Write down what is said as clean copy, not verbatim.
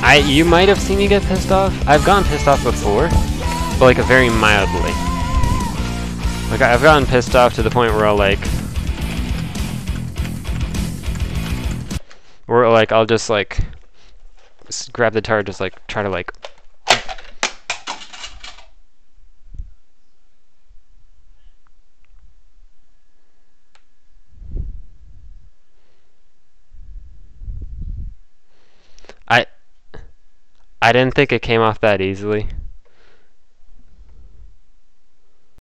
You might have seen me get pissed off. I've gotten pissed off before, but like a very mildly. Like I've gotten pissed off to the point where I'll just like grab the guitar, just like try to like. I didn't think it came off that easily.